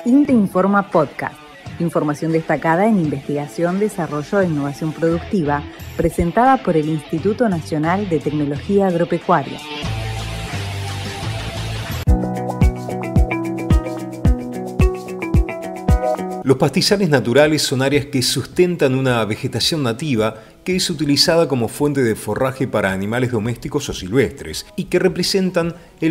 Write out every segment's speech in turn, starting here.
INTA Informa Podcast. Información destacada en investigación, desarrollo e innovación productiva, presentada por el Instituto Nacional de Tecnología Agropecuaria. Los pastizales naturales son áreas que sustentan una vegetación nativa que es utilizada como fuente de forraje para animales domésticos o silvestres y que representan el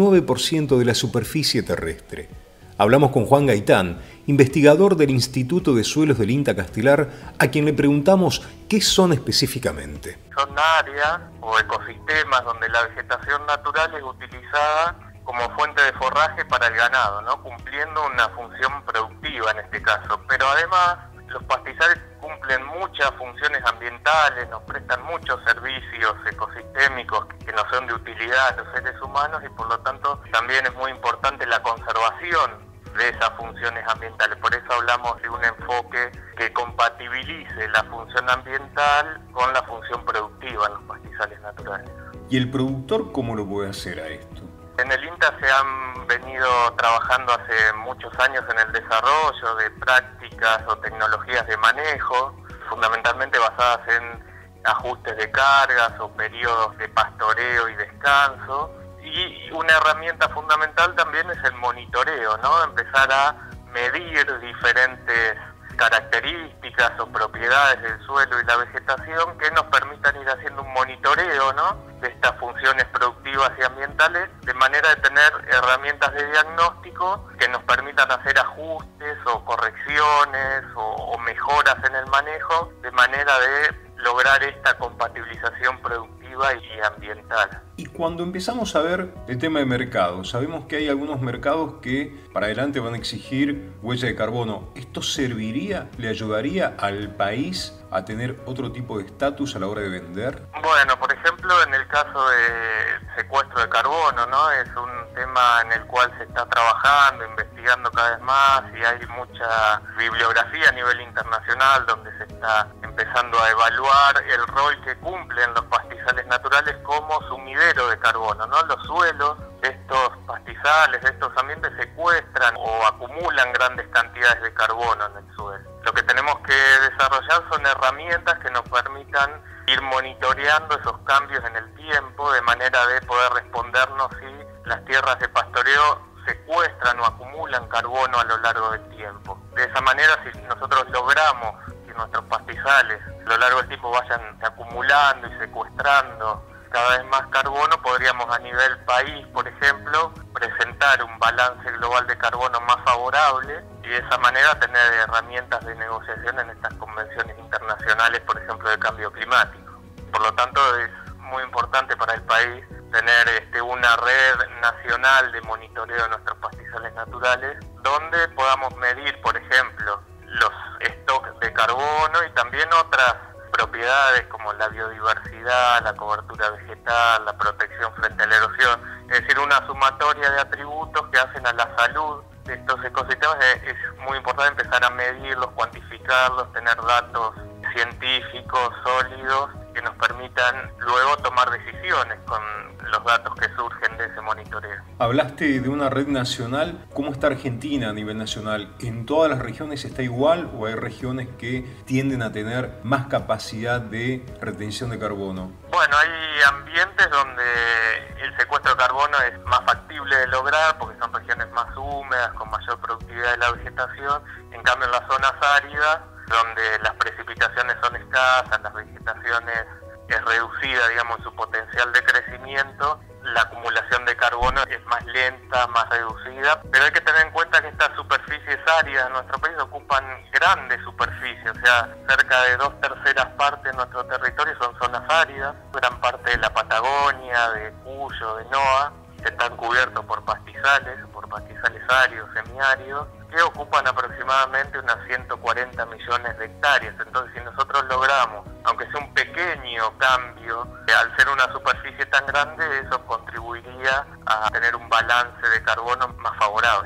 29% de la superficie terrestre. Hablamos con Juan Gaitán, investigador del Instituto de Suelos del INTA Castelar, a quien le preguntamos qué son específicamente. Son áreas o ecosistemas donde la vegetación natural es utilizada como fuente de forraje para el ganado, ¿no? Cumpliendo una función productiva en este caso. Pero además, los pastizales cumplen muchas funciones ambientales, nos prestan muchos servicios ecosistémicos que nos son de utilidad a los seres humanos y por lo tanto también es muy importante la conservación de esas funciones ambientales. Por eso hablamos de un enfoque que compatibilice la función ambiental con la función productiva en los pastizales naturales. ¿Y el productor cómo lo puede hacer a esto? En el INTA se han venido trabajando hace muchos años en el desarrollo de prácticas o tecnologías de manejo, fundamentalmente basadas en ajustes de cargas o periodos de pastoreo y descanso. Y una herramienta fundamental también es el monitoreo, ¿no? Empezar a medir diferentes características o propiedades del suelo y la vegetación que nos permitan ir haciendo un monitoreo, ¿no? De estas funciones productivas y ambientales, de manera de tener herramientas de diagnóstico que nos permitan hacer ajustes o correcciones o mejoras en el manejo, de manera de lograr esta compatibilización productiva y ambiental. Y cuando empezamos a ver el tema de mercado, sabemos que hay algunos mercados que para adelante van a exigir huella de carbono. ¿Esto serviría, le ayudaría al país a tener otro tipo de estatus a la hora de vender? Bueno, por ejemplo, en el caso de secuestro de carbono, ¿no? Es un tema en el cual se está trabajando, investigando cada vez más y hay mucha bibliografía a nivel internacional donde se está empezando a evaluar el rol que cumplen los pastizales naturales como sumidero de carbono, ¿no? Los suelos de estos pastizales, de estos ambientes secuestran o acumulan grandes cantidades de carbono en el suelo. Lo que tenemos que desarrollar son herramientas que nos permitan ir monitoreando esos cambios en el tiempo de manera de poder respondernos si las tierras de pastoreo secuestran o acumulan carbono a lo largo del tiempo. De esa manera, si nosotros logramos que nuestros pastizales a lo largo del tiempo vayan acumulando y secuestrando cada vez más carbono, podríamos a nivel país, por ejemplo, presentar un balance global de carbono más favorable y de esa manera tener herramientas de negociación en estas convenciones internacionales, por ejemplo, de cambio climático. Por lo tanto, es muy importante para el país tener una red nacional de monitoreo de nuestros pastizales naturales, donde podamos medir, por ejemplo, los stocks de carbono y también otras propiedades como la biodiversidad, la cobertura vegetal, la protección frente a la erosión, es decir, una sumatoria de atributos que hacen a la salud de estos ecosistemas. Es muy importante empezar a medirlos, cuantificarlos, tener datos científicos sólidos que nos permitan luego tomar decisiones con los datos que surgen de ese monitoreo. Hablaste de una red nacional. ¿Cómo está Argentina a nivel nacional? ¿En todas las regiones está igual o hay regiones que tienden a tener más capacidad de retención de carbono? Bueno, hay ambientes donde el secuestro de carbono es más factible de lograr porque son regiones más húmedas, con mayor productividad de la vegetación. En cambio, en las zonas áridas, donde las precipitaciones son escasas, las vegetaciones es reducida, digamos, en su potencial de crecimiento, la acumulación de carbono es más lenta, más reducida, pero hay que tener en cuenta que estas superficies áridas en nuestro país ocupan grandes superficies, o sea, cerca de 2/3 partes de nuestro territorio son zonas áridas, gran parte de la Patagonia, de Cuyo, de NOA, están cubiertos por pastizales áridos, semiáridos, que ocupan aproximadamente unas 140 millones de hectáreas. Entonces, si nosotros logramos, aunque sea un pequeño cambio, al ser una superficie tan grande, eso contribuiría a tener un balance de carbono más favorable.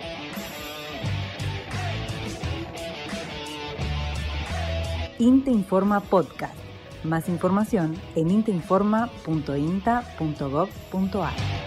INTA Informa Podcast. Más información en intainforma.inta.gov.ar.